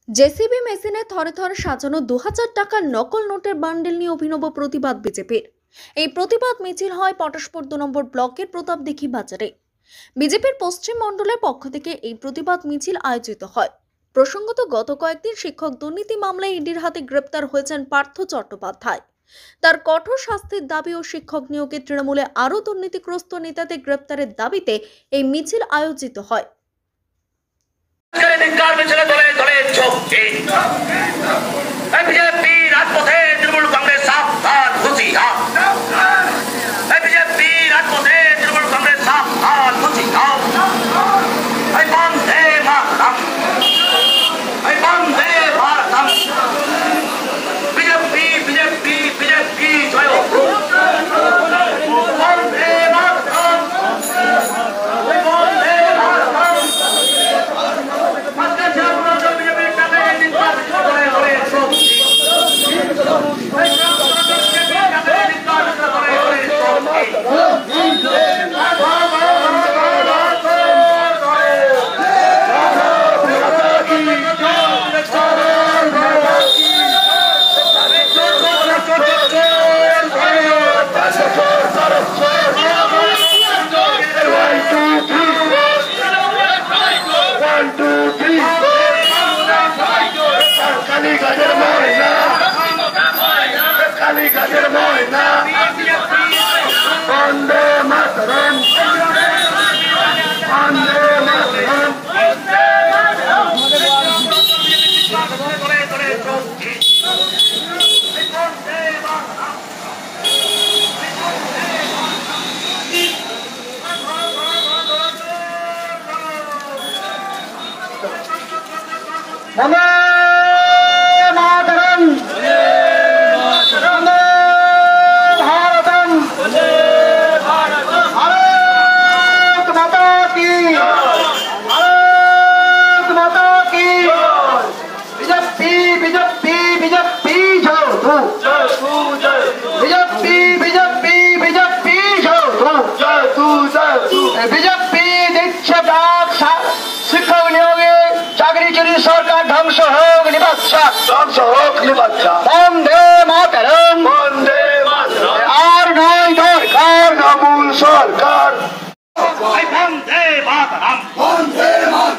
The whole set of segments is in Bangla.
জেসিবি মেশিনে থরে থরে সাজানো 2000 টাকার নকল নোটের বান্ডেল নিয়ে অভিনব প্রতিবাদ বিজেপির। এই প্রতিবাদ মিছিল হয় পটাশপুর 2 নম্বর ব্লকের প্রতাপদিঘি বাজারে। বিজেপির পশ্চিম মণ্ডলের পক্ষ থেকে এই প্রতিবাদ মিছিল আয়োজিত হয়। প্রসঙ্গত, গত কয়েকদিন শিক্ষক দুর্নীতি মামলায় ইডির হাতে গ্রেপ্তার হয়েছেন পার্থ চট্টোপাধ্যায়। তার কঠোর শাস্তির দাবি ও শিক্ষক নিয়োগে তৃণমূলে আরও দুর্নীতিগ্রস্ত নেতাদের গ্রেপ্তারের দাবিতে এই মিছিল আয়োজিত হয়। বিজেপি দিচ্ছে ডাক শিক্ষক নিয়োগে চাকরি চুরি সরকার ধ্বংস হোক নিবাচ্ছা বন্দে মাতরম আর নয় দরকার তৃণমূল সরকার বন্দে মাতরম বন্দে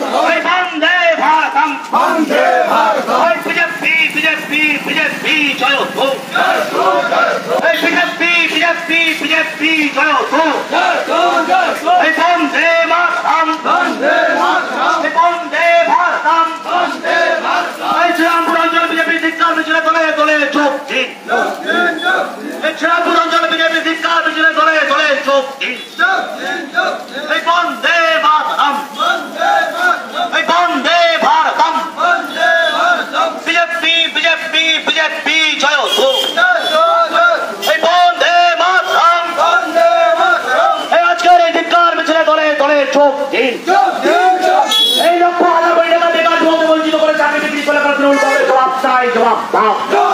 ভারতম বিজেপি বিজেপি বিজেপি জয় হোক বিজেপি বিজেপি বিজেপি জয় হোক বন্দে মাতরম বন্দে ভারতম শ্রীরামপুর অঞ্চল বিজেপি ধিক্কার মিছিলে দলে দলে যোগ দিন। শ্রীরামপুর অঞ্চল বিজেপি ধিক্কার মিছিলে দলে দলে যোগ দিন। বন্দে মাতরম বন্দে ভারতম বিজেপি বিজেপি বিজেপি জয় হোক বন্দে মাতরম আজকের এই ধিক্কার মিছিলে দলে দলে যোগ দিন। এই লক্ষ্য হাজার কোটি টাকা বেকার যুবক বঞ্চিত করে চাকরি বিক্রি করে জবাব চাই, জবাব দাও।